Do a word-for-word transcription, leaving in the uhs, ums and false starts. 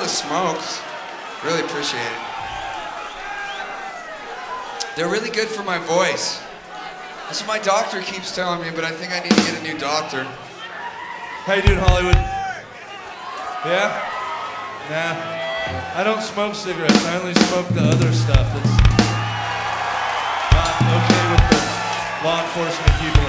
the smokes. Really appreciate it. They're really good for my voice. That's what my doctor keeps telling me, but I think I need to get a new doctor. How you doing, Hollywood? Yeah? Nah. I don't smoke cigarettes. I only smoke the other stuff that's not okay with the law enforcement people.